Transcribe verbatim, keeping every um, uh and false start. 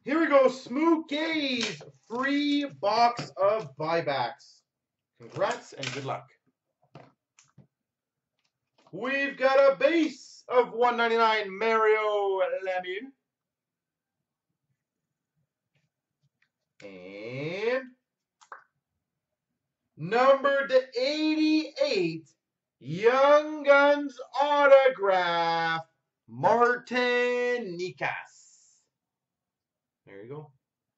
Here we go, Smoooookay's free box of buybacks. Congrats and good luck. We've got a base of one ninety-nine Mario Lemieux. And number to eighty-eight, Young Guns autograph, Martin Nikas. There you go.